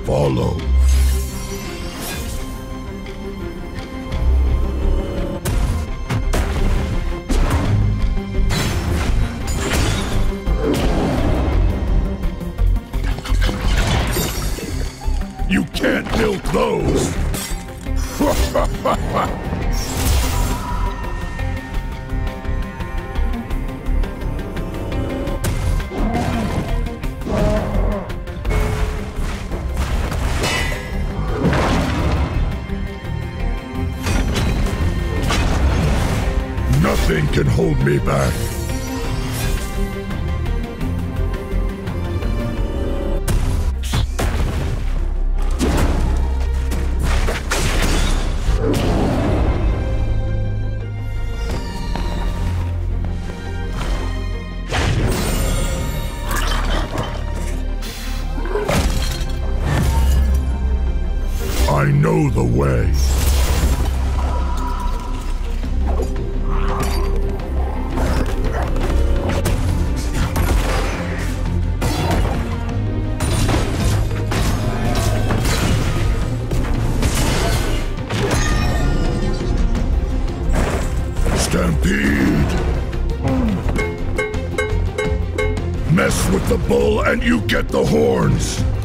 follow. You can't milk those! Nothing can hold me back. I know the way. Stampede! Mess with the bull and you get the horns!